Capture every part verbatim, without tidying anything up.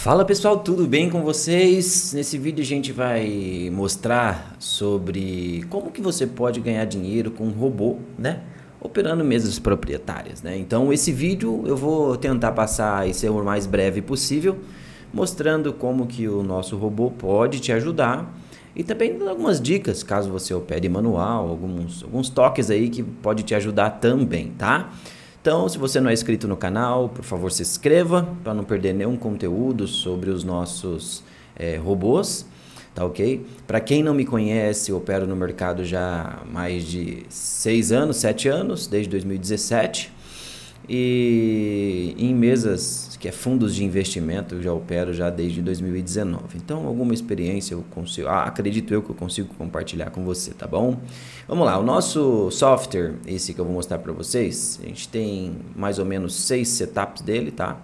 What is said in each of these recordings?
Fala pessoal, tudo bem com vocês? Nesse vídeo a gente vai mostrar sobre como que você pode ganhar dinheiro com um robô, né? Operando mesas proprietárias, né? Então esse vídeo eu vou tentar passar e ser o mais breve possível, mostrando como que o nosso robô pode te ajudar e também dando algumas dicas caso você opere manual, alguns, alguns toques aí que pode te ajudar também, tá? Então, se você não é inscrito no canal, por favor, se inscreva para não perder nenhum conteúdo sobre os nossos é, robôs, tá ok? Para quem não me conhece, eu opero no mercado já há mais de seis anos, sete anos, desde dois mil e dezessete. E em mesas que é fundos de investimento, eu já opero já desde dois mil e dezenove. Então, alguma experiência eu consigo, ah, acredito eu que eu consigo compartilhar com você, tá bom? Vamos lá, o nosso software, esse que eu vou mostrar para vocês, a gente tem mais ou menos seis setups dele, tá?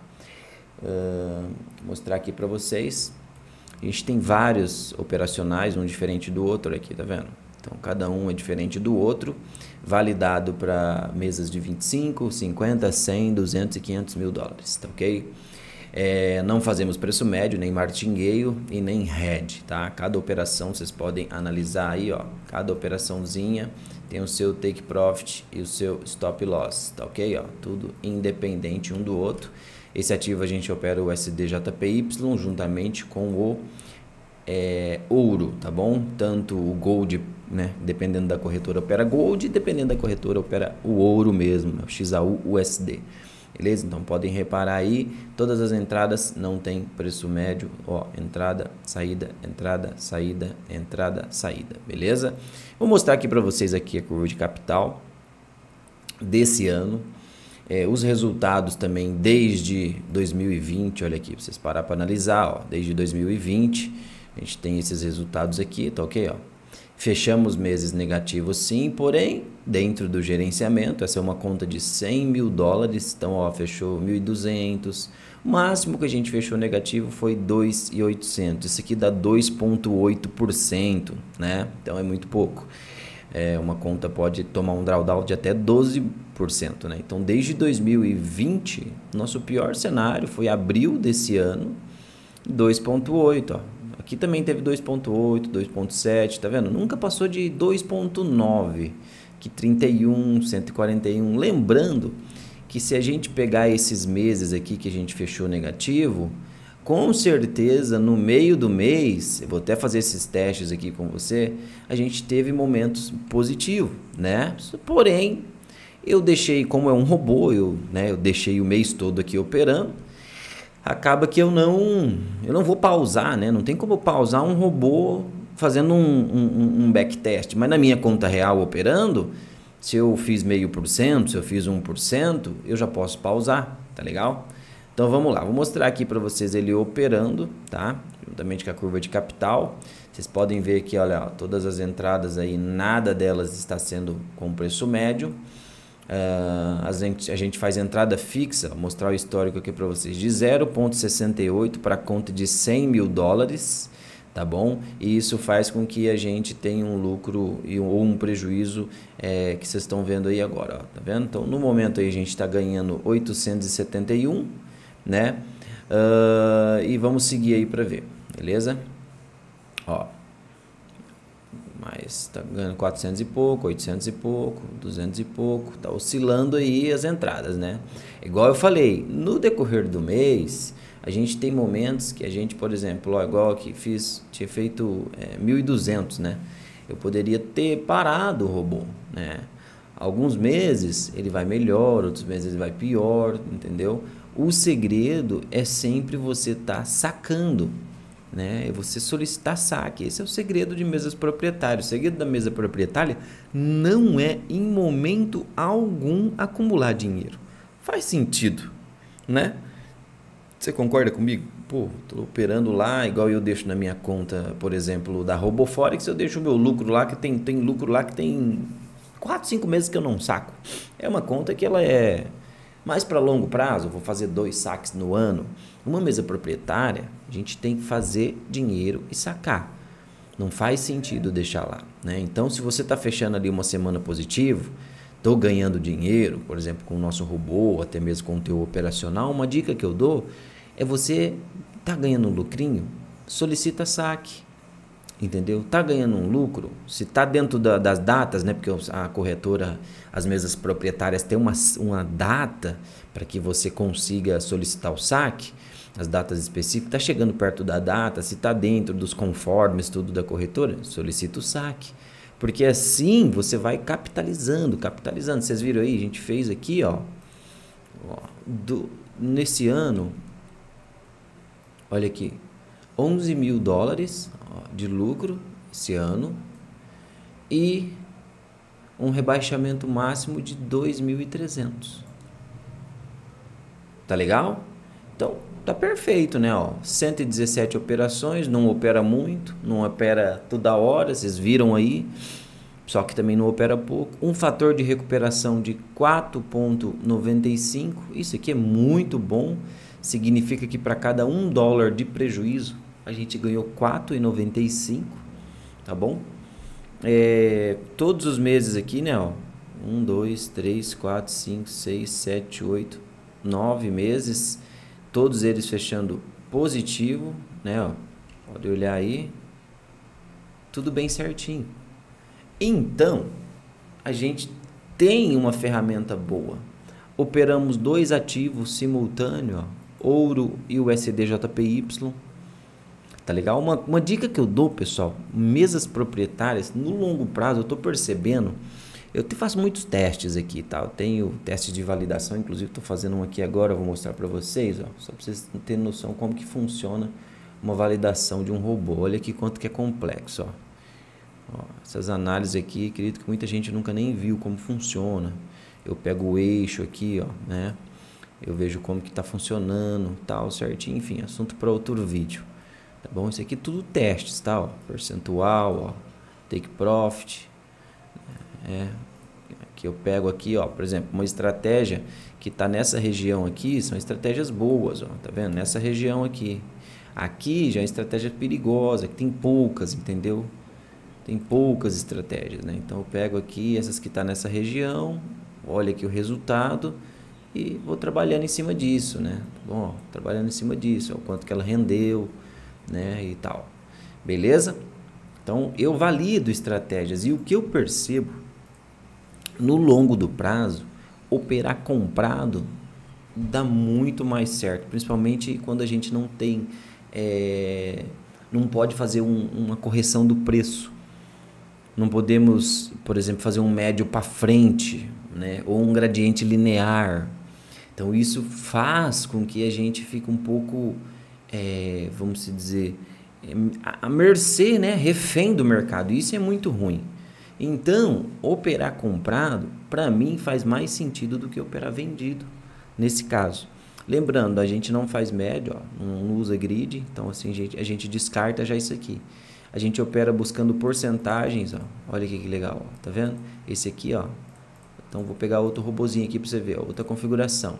Uh, vou mostrar aqui para vocês. A gente tem vários operacionais, um diferente do outro aqui, tá vendo? Então, cada um é diferente do outro, validado para mesas de vinte e cinco, cinquenta, cem, duzentos e quinhentos mil dólares, tá ok? É, não fazemos preço médio, nem martingale e nem head, tá? Cada operação vocês podem analisar aí, ó. Cada operaçãozinha tem o seu take profit e o seu stop loss, tá ok? Ó, tudo independente um do outro. Esse ativo a gente opera o S D J P Y juntamente com o é, ouro, tá bom? Tanto o gold, né? Dependendo da corretora opera gold, dependendo da corretora opera o ouro mesmo, o X A U U S D. Beleza? Então podem reparar aí, todas as entradas não tem preço médio, ó, entrada, saída, entrada, saída, entrada, saída, beleza? Vou mostrar aqui para vocês aqui a curva de capital desse ano, é, os resultados também desde dois mil e vinte, olha aqui, para vocês parar para analisar, ó, desde dois mil e vinte, a gente tem esses resultados aqui, tá ok, ó? Fechamos meses negativos sim, porém, dentro do gerenciamento, essa é uma conta de cem mil dólares, então ó, fechou mil e duzentos, o máximo que a gente fechou negativo foi dois mil e oitocentos, isso aqui dá dois vírgula oito por cento, né? Então é muito pouco. É, uma conta pode tomar um drawdown de até doze por cento, né? Então desde dois mil e vinte, nosso pior cenário foi abril desse ano, dois vírgula oito, ó. Aqui também teve dois vírgula oito, dois vírgula sete, tá vendo? Nunca passou de dois vírgula nove, que trinta e um, cento e quarenta e um. Lembrando que se a gente pegar esses meses aqui que a gente fechou negativo, com certeza no meio do mês, eu vou até fazer esses testes aqui com você, a gente teve momentos positivos, né? Porém, eu deixei, como é um robô, eu, né, eu deixei o mês todo aqui operando, acaba que eu não, eu não vou pausar, né? Não tem como eu pausar um robô fazendo um, um, um backtest. Mas na minha conta real operando, se eu fiz meio por cento, se eu fiz um por cento, eu já posso pausar, tá legal? Então vamos lá, vou mostrar aqui para vocês ele operando, tá? Juntamente com a curva de capital. Vocês podem ver aqui, olha, ó, todas as entradas aí, nada delas está sendo com preço médio. Uh, a, gente, a gente faz entrada fixa, vou mostrar o histórico aqui para vocês, de zero vírgula sessenta e oito para conta de cem mil dólares, tá bom? E isso faz com que a gente tenha um lucro e, ou um prejuízo é, que vocês estão vendo aí agora, ó, tá vendo? Então no momento aí a gente está ganhando oitocentos e setenta e um, né? Uh, e vamos seguir aí para ver, beleza? Ó. Mas tá ganhando quatrocentos e pouco, oitocentos e pouco, duzentos e pouco, tá oscilando aí as entradas, né? Igual eu falei, no decorrer do mês, a gente tem momentos que a gente, por exemplo, ó, igual aqui, fiz, tinha feito é, mil e duzentos, né? Eu poderia ter parado o robô, né? Alguns meses ele vai melhor, outros meses ele vai pior, entendeu? O segredo é sempre você tá sacando, né? É você solicitar saque. Esse é o segredo de mesas proprietárias. O segredo da mesa proprietária não é em momento algum acumular dinheiro. Faz sentido, né? Você concorda comigo? Pô, tô operando lá, igual eu deixo na minha conta, por exemplo, da Roboforex, eu deixo o meu lucro lá, que tem, tem lucro lá que tem quatro, cinco meses que eu não saco. É uma conta que ela é mais para longo prazo, eu vou fazer dois saques no ano. Uma mesa proprietária, a gente tem que fazer dinheiro e sacar. Não faz sentido deixar lá, né? Então, se você está fechando ali uma semana positivo, estou ganhando dinheiro, por exemplo, com o nosso robô, até mesmo com o teu operacional, uma dica que eu dou é você tá ganhando um lucrinho, solicita saque. Entendeu? Tá ganhando um lucro, se tá dentro da, das datas, né? Porque a corretora, as mesas proprietárias têm uma, uma data para que você consiga solicitar o saque, as datas específicas, tá chegando perto da data, se tá dentro dos conformes, tudo da corretora, solicita o saque. Porque assim você vai capitalizando, capitalizando. Vocês viram aí, a gente fez aqui, ó, ó do, nesse ano, olha aqui, onze mil dólares de lucro esse ano e um rebaixamento máximo de dois mil e trezentos. Tá legal? Então, tá perfeito, né? Ó, cento e dezessete operações, não opera muito, não opera toda hora, vocês viram aí, só que também não opera pouco. Um fator de recuperação de quatro vírgula noventa e cinco, isso aqui é muito bom, significa que para cada um dólar de prejuízo, a gente ganhou quatro vírgula noventa e cinco, tá bom? É, todos os meses aqui, né, ó, um, dois, três, quatro, cinco, seis, sete, oito, nove meses, todos eles fechando positivo, né, ó, pode olhar aí, tudo bem certinho. Então, a gente tem uma ferramenta boa. Operamos dois ativos simultâneos, ó, ouro e o U S D J P Y. Tá legal? Uma, uma dica que eu dou, pessoal, mesas proprietárias, no longo prazo, eu tô percebendo, eu te faço muitos testes aqui, tá? Eu tenho testes de validação, inclusive estou fazendo um aqui agora, eu vou mostrar para vocês, ó, só para vocês terem noção como que funciona uma validação de um robô. Olha aqui quanto que é complexo, ó. Ó, essas análises aqui, acredito que muita gente nunca nem viu como funciona. Eu pego o eixo aqui, ó, né? Eu vejo como que tá funcionando, tal, certinho, enfim, assunto para outro vídeo. Tá bom? Isso aqui tudo testes, tá? Ó, percentual, ó, take profit. É, aqui eu pego aqui, ó, por exemplo, uma estratégia que está nessa região aqui, são estratégias boas, ó, tá vendo? Nessa região aqui. Aqui já é estratégia perigosa, que tem poucas, entendeu? Tem poucas estratégias, né? Então eu pego aqui essas que tá nessa região, olha aqui o resultado e vou trabalhando em cima disso, né? Bom, ó, trabalhando em cima disso, ó, o quanto que ela rendeu, né, e tal. Beleza? Então, eu valido estratégias e o que eu percebo no longo do prazo, operar comprado dá muito mais certo, principalmente quando a gente não tem, é, não pode fazer um, uma correção do preço. Não podemos, por exemplo, fazer um médio para frente, né, ou um gradiente linear. Então, isso faz com que a gente fique um pouco... É, vamos dizer, a mercê, né, refém do mercado. Isso é muito ruim. Então, operar comprado, para mim, faz mais sentido do que operar vendido, nesse caso. Lembrando, a gente não faz médio, ó, não usa grid, então assim, a gente, a gente descarta já isso aqui. A gente opera buscando porcentagens, ó. Olha aqui que legal, ó, tá vendo? Esse aqui, ó. Então, vou pegar outro robozinho aqui para você ver, ó, outra configuração.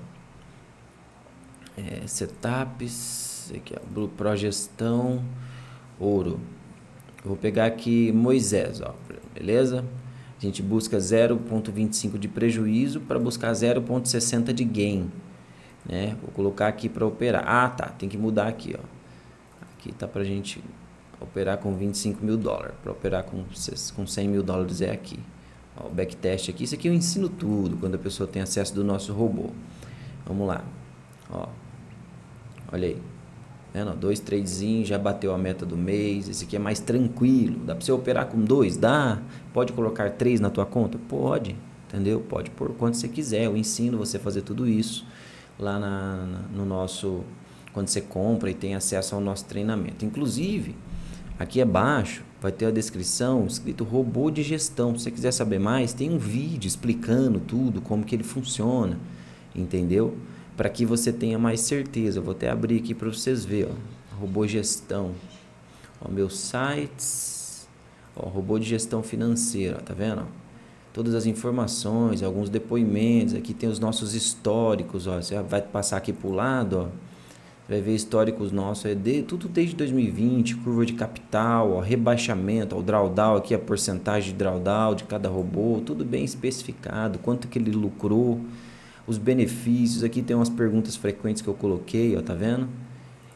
É, setups... Aqui, ó, progestão, ouro. Eu vou pegar aqui Moisés, ó, beleza? A gente busca zero vírgula vinte e cinco de prejuízo para buscar zero vírgula sessenta de gain, né? Vou colocar aqui para operar. Ah, tá, tem que mudar aqui, ó. Aqui tá para a gente operar com vinte e cinco mil dólares. Para operar com, com cem mil dólares é aqui. Ó, o backtest aqui. Isso aqui eu ensino tudo quando a pessoa tem acesso do nosso robô. Vamos lá. Ó, olha aí. Vendo? Dois tradezinhos, já bateu a meta do mês. Esse aqui é mais tranquilo. Dá para você operar com dois? Dá. Pode colocar três na tua conta? Pode. Entendeu? Pode pôr quanto você quiser. Eu ensino você a fazer tudo isso lá na, na, no nosso... Quando você compra e tem acesso ao nosso treinamento. Inclusive, aqui abaixo vai ter a descrição escrito robô de gestão. Se você quiser saber mais, tem um vídeo explicando tudo, como que ele funciona. Entendeu? Para que você tenha mais certeza. Eu vou até abrir aqui para vocês verem, ó. Robô gestão. Ó, meus sites. Ó, robô de gestão financeira, ó, tá vendo? Todas as informações, alguns depoimentos. Aqui tem os nossos históricos, ó. Você vai passar aqui para o lado, ó. Vai ver históricos nossos, é de, tudo desde dois mil e vinte, curva de capital, ó, rebaixamento, ó, o drawdown aqui, a porcentagem de drawdown de cada robô, tudo bem especificado, quanto que ele lucrou, os benefícios. Aqui tem umas perguntas frequentes que eu coloquei, ó, tá vendo?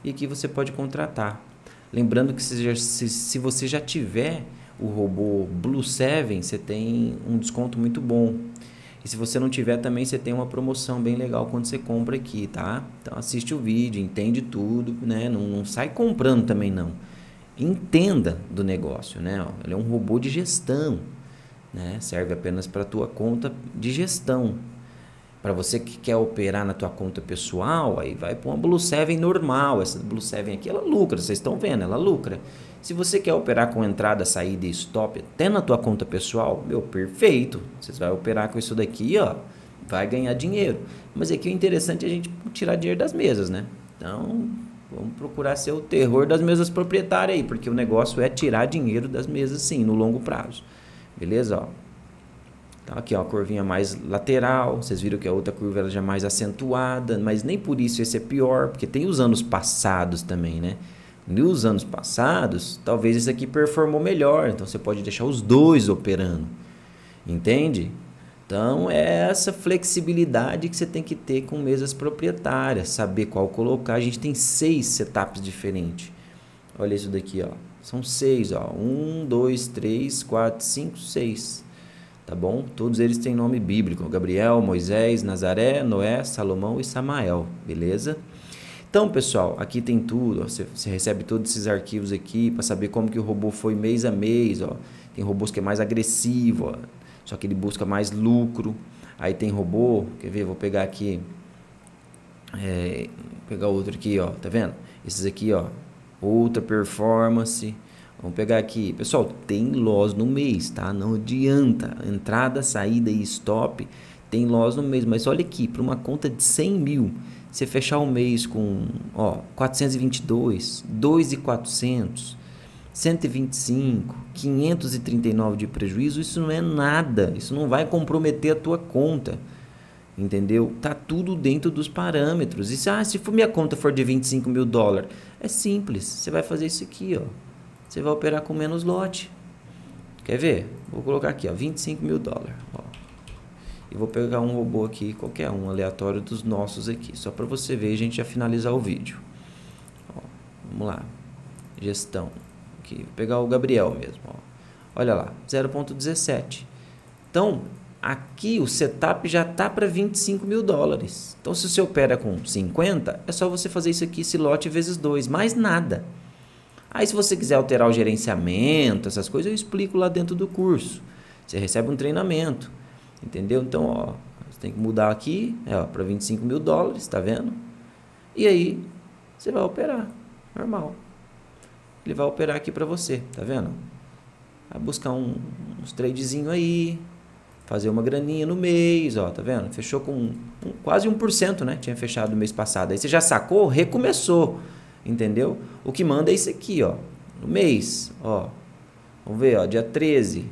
e aqui você pode contratar. Lembrando que se, já, se, se você já tiver o robô Blue sete, você tem um desconto muito bom. E se você não tiver também, você tem uma promoção bem legal quando você compra aqui, tá? Então assiste o vídeo, entende tudo, né? Não, não sai comprando também não. Entenda do negócio, né? Ele é um robô de gestão, né? Serve apenas para a tua conta de gestão. Para você que quer operar na tua conta pessoal, aí vai para uma Blue sete normal. Essa Blue sete aqui, ela lucra, vocês estão vendo, ela lucra. Se você quer operar com entrada, saída e stop até na tua conta pessoal, meu, perfeito. Você vai operar com isso daqui, ó, vai ganhar dinheiro. Mas aqui o interessante é a gente tirar dinheiro das mesas, né? Então, vamos procurar ser o terror das mesas proprietárias aí, porque o negócio é tirar dinheiro das mesas sim, no longo prazo. Beleza, ó? Então, aqui ó, a curvinha mais lateral, vocês viram que a outra curva ela já é mais acentuada, mas nem por isso esse é pior, porque tem os anos passados também, né? Nos anos passados, talvez esse aqui performou melhor, então você pode deixar os dois operando, entende? Então é essa flexibilidade que você tem que ter com mesas proprietárias, saber qual colocar. A gente tem seis setups diferentes. Olha isso daqui, ó. São seis, ó. Um, dois, três, quatro, cinco, seis. Tá bom? Todos eles têm nome bíblico. Gabriel, Moisés, Nazaré, Noé, Salomão e Samael. Beleza? Então, pessoal, aqui tem tudo. Ó, você, você recebe todos esses arquivos aqui para saber como que o robô foi mês a mês. Ó. Tem robôs que é mais agressivo, ó, só que ele busca mais lucro. Aí tem robô, quer ver? Vou pegar aqui. É, vou pegar outro aqui, ó. Tá vendo? Esses aqui, ó. Outra performance. Vamos pegar aqui, pessoal, tem loss no mês, tá? Não adianta, entrada, saída e stop, tem loss no mês, mas olha aqui, para uma conta de cem mil, você fechar o mês com, ó, quatrocentos e vinte e dois, dois mil e quatrocentos, cento e vinte e cinco, quinhentos e trinta e nove de prejuízo, isso não é nada, isso não vai comprometer a tua conta, entendeu? Tá tudo dentro dos parâmetros, e se, ah, se for minha conta for de vinte e cinco mil dólares, é simples, você vai fazer isso aqui, ó. Você vai operar com menos lote. Quer ver? Vou colocar aqui, ó, vinte e cinco mil dólares. Ó. E vou pegar um robô aqui, qualquer um, aleatório dos nossos aqui. Só para você ver e a gente já finalizar o vídeo. Ó, vamos lá. Gestão. Aqui. Vou pegar o Gabriel mesmo. Ó. Olha lá, zero ponto dezessete. Então, aqui o setup já está para vinte e cinco mil dólares. Então, se você opera com cinquenta, é só você fazer isso aqui, esse lote vezes dois. Mais nada. Aí se você quiser alterar o gerenciamento, essas coisas, eu explico lá dentro do curso. Você recebe um treinamento, entendeu? Então, ó, você tem que mudar aqui, é, para vinte e cinco mil dólares, tá vendo? E aí, você vai operar, normal. Ele vai operar aqui para você, tá vendo? Vai buscar um, uns tradezinho aí, fazer uma graninha no mês, ó, tá vendo? Fechou com um, um, quase um por cento, né? Tinha fechado no mês passado. Aí você já sacou, recomeçou. Entendeu? O que manda é isso aqui, ó. No mês, ó. Vamos ver, ó. Dia treze.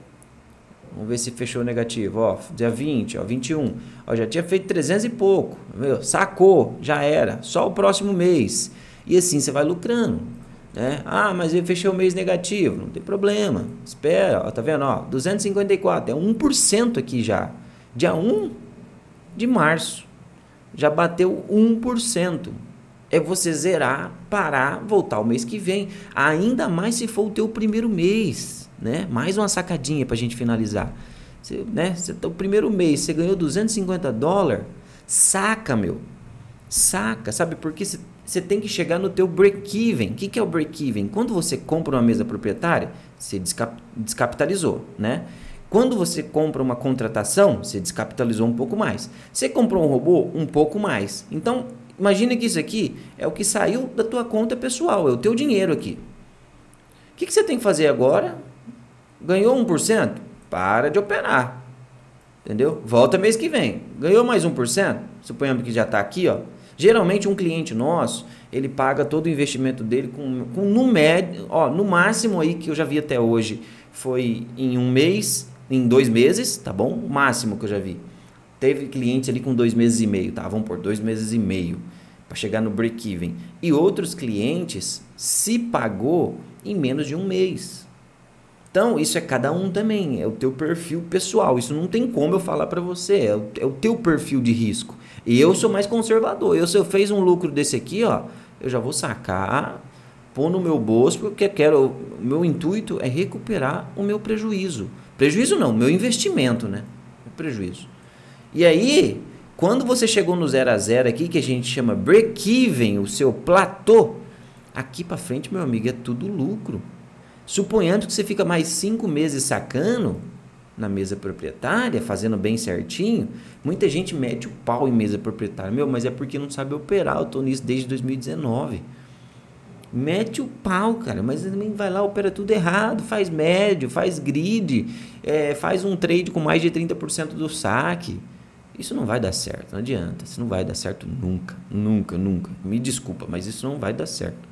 Vamos ver se fechou negativo, ó. Dia vinte, ó. vinte e um. Ó, já tinha feito trezentos e pouco. Viu? Sacou, já era. Só o próximo mês. E assim você vai lucrando, né? Ah, mas eu fechei o mês negativo. Não tem problema. Espera, ó. Tá vendo, ó? duzentos e cinquenta e quatro. É um por cento aqui já. Dia um de março. Já bateu um por cento. É você zerar, parar, voltar o mês que vem. Ainda mais se for o teu primeiro mês, né? Mais uma sacadinha para a gente finalizar. Você, né? Você, o primeiro mês, você ganhou duzentos e cinquenta dólares, saca, meu. Saca, sabe? Porque você, você tem que chegar no teu break-even. O que, que é o break-even? Quando você compra uma mesa proprietária, você descap, descapitalizou, né? Quando você compra uma contratação, você descapitalizou um pouco mais. Você comprou um robô, um pouco mais. Então, imagina que isso aqui é o que saiu da tua conta pessoal, é o teu dinheiro aqui. O que, que você tem que fazer agora? Ganhou um por cento? Para de operar. Entendeu? Volta mês que vem. Ganhou mais um por cento? Suponhamos que já está aqui, ó. Geralmente um cliente nosso, ele paga todo o investimento dele com, com no médio, ó, no máximo aí que eu já vi até hoje foi em um mês, em dois meses, tá bom? O máximo que eu já vi. Teve clientes ali com dois meses e meio, tá? Vamos por dois meses e meio para chegar no break-even. E outros clientes se pagou em menos de um mês. Então, isso é cada um também, é o teu perfil pessoal. Isso não tem como eu falar para você, é o, é o teu perfil de risco. E eu sou mais conservador. Eu, se eu fiz um lucro desse aqui, ó, eu já vou sacar, pôr no meu bolso, porque eu quero, o meu intuito é recuperar o meu prejuízo. Prejuízo não, meu investimento, né? O prejuízo. E aí, quando você chegou no zero a zero aqui, que a gente chama break-even, o seu platô, aqui para frente, meu amigo, é tudo lucro. Suponhando que você fica mais cinco meses sacando na mesa proprietária, fazendo bem certinho, muita gente mete o pau em mesa proprietária. Meu, mas é porque não sabe operar, eu tô nisso desde dois mil e dezenove. Mete o pau, cara, mas também vai lá, opera tudo errado, faz médio, faz grid, é, faz um trade com mais de trinta por cento do saque. Isso não vai dar certo, não adianta, isso não vai dar certo nunca, nunca, nunca. Me desculpa, mas isso não vai dar certo.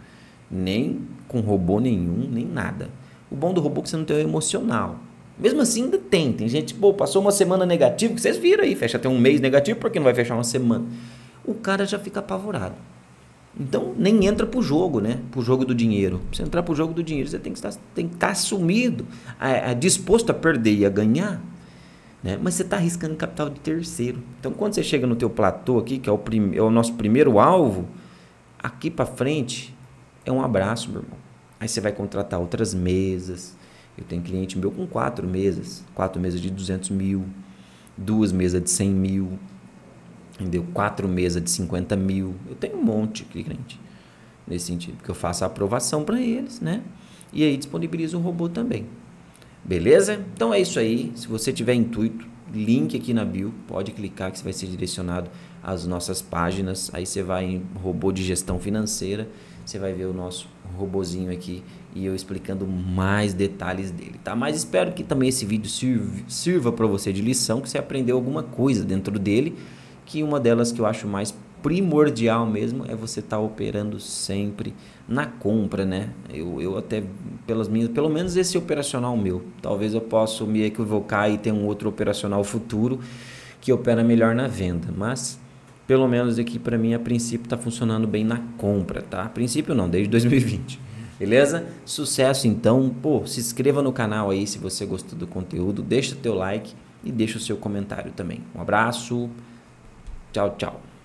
Nem com robô nenhum, nem nada. O bom do robô é que você não tem o emocional. Mesmo assim ainda tem, tem gente, pô, passou uma semana negativa, que vocês viram aí, fecha até um mês negativo, por que não vai fechar uma semana? O cara já fica apavorado. Então, nem entra pro jogo, né? Pro jogo do dinheiro. Pra você entrar pro jogo do dinheiro, você tem que estar, tem que estar assumido, a, a, disposto a perder e a ganhar, né? Mas você está arriscando capital de terceiro. Então, quando você chega no teu platô aqui, que é o, prim, é o nosso primeiro alvo, aqui para frente é um abraço, meu irmão. Aí você vai contratar outras mesas. Eu tenho cliente meu com quatro mesas. Quatro mesas de duzentos mil, duas mesas de cem mil, entendeu? Quatro mesas de cinquenta mil. Eu tenho um monte de cliente nesse sentido, porque eu faço a aprovação para eles, né? E aí disponibilizo o robô também. Beleza? Então é isso aí. Se você tiver intuito, link aqui na bio, pode clicar que você vai ser direcionado às nossas páginas. Aí você vai em robô de gestão financeira, você vai ver o nosso robozinho aqui e eu explicando mais detalhes dele, tá? Mas espero que também esse vídeo sirva, sirva para você de lição, que você aprendeu alguma coisa dentro dele, que uma delas que eu acho mais primordial mesmo é você estar tá operando sempre na compra, né? Eu, eu até, pelas minhas, pelo menos esse operacional meu, talvez eu possa me equivocar e ter um outro operacional futuro que opera melhor na venda, mas pelo menos aqui para mim a princípio está funcionando bem na compra, tá? A princípio não, desde dois mil e vinte, beleza? Sucesso então, pô, se inscreva no canal aí se você gostou do conteúdo, deixa teu like e deixa o seu comentário também. Um abraço, tchau, tchau.